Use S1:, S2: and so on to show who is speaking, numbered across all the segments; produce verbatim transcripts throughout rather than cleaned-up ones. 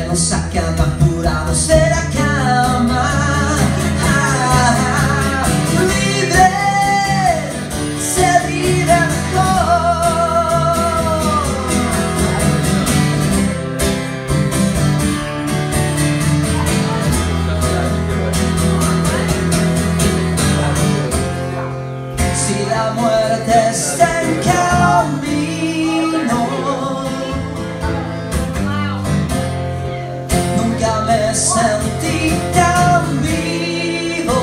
S1: nos sacan apurados de la cama. Ah, libre, se vive mejor. Si la muerte está en camino, nunca me sentí tan vivo.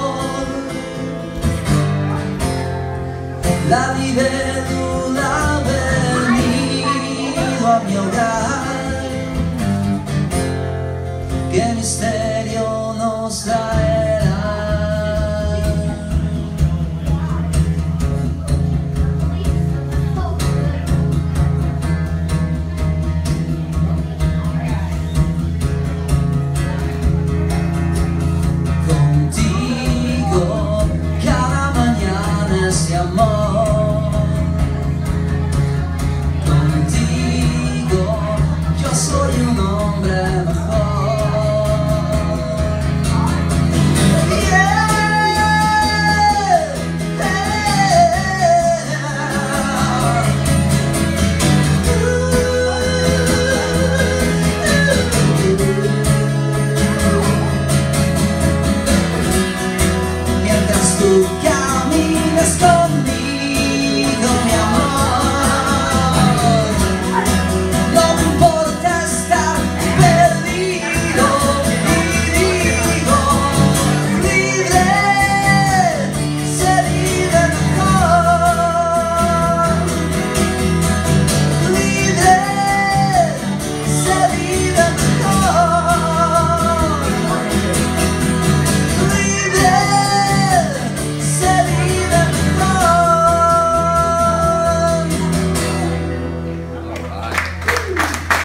S1: La libélula ha venido a mi hogar. Qué misterio nos traerá. Amor, contigo yo soy un hombre mejor. Yeah, yeah. Mientras tú caminas con